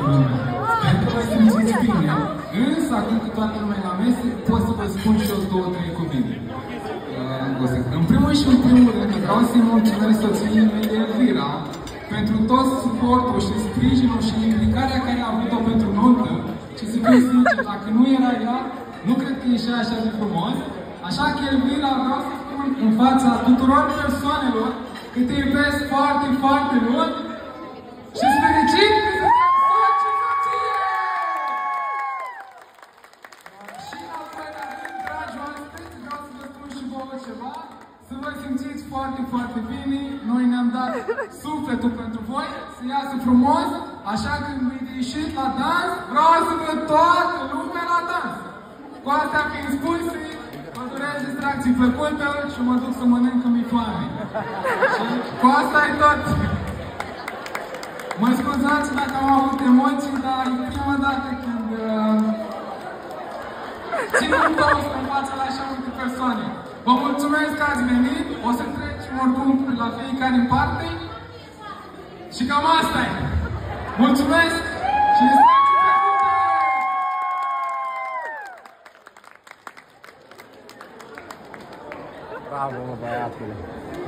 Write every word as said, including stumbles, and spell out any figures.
lumea. Sper că vă simțiți bine. Însă, acum că toată lumea e la mese, pot să vă spun și eu două, trei cuvinte. Uh, în primul și în primul rând, vreau să-i mulțumesc soției mele, Elvira, pentru tot suportul și sprijinul și implicarea care a avut-o pentru nuntă. Și să fiu sincer, dacă nu era ea, nu cred că ieșea așa de frumos. Așa că, Elvira, vreau să spun în fața tuturor persoanelor că te iubesc foarte, foarte mult și îți fericit că suntem soți și soție! Și în al doilea rând, dragi oaspeți, vreau să vă spun și vouă ceva, să vă simțiți foarte, foarte bine. Noi ne-am dat sufletul pentru voi, să iasă frumos, așa că când vei ieșit la dans, vreau să văd toată lumea la dans. Cu astea fiind spuse, mă doresc distracții plăcută și mă duc să mănânc că mi-e foame. Și cu asta e tot. Mă scuzați dacă am avut emoții, dar e prima dată când uh, țin un toast în fața la așa multe persoane. Vă mulțumesc că ați venit, o să trecem oricum la fiecare în parte și cam asta e. Mulțumesc și distracții plăcute! Bravo, mă, băiatule!